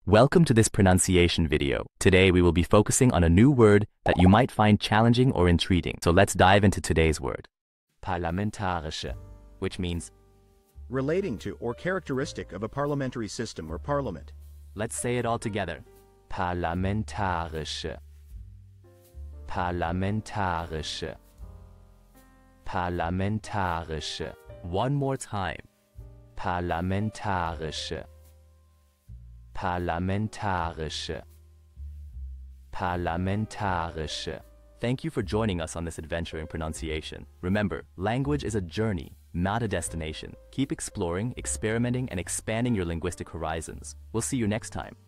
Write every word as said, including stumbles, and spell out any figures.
Welcome to this pronunciation video. Today we will be focusing on a new word that you might find challenging or intriguing. So let's dive into today's word. Parlamentarische, which means relating to or characteristic of a parliamentary system or parliament. Let's say it all together. Parlamentarische. Parlamentarische. Parlamentarische. One more time. Parlamentarische. Parlamentarische. Parlamentarische. Thank you for joining us on this adventure in pronunciation. Remember, language is a journey, not a destination. Keep exploring, experimenting, and expanding your linguistic horizons. We'll see you next time.